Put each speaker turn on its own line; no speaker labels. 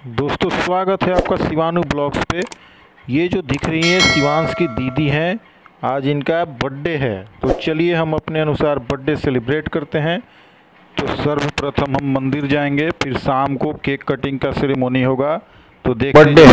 दोस्तों स्वागत है आपका शिवानू ब्लॉग्स पे। ये जो दिख रही है शिवांश की दीदी हैं। आज इनका बर्थडे है, तो चलिए हम अपने अनुसार बर्थडे सेलिब्रेट करते हैं। तो सर्वप्रथम हम मंदिर जाएंगे, फिर शाम को केक कटिंग का सेरेमनी होगा। तो बर्थडे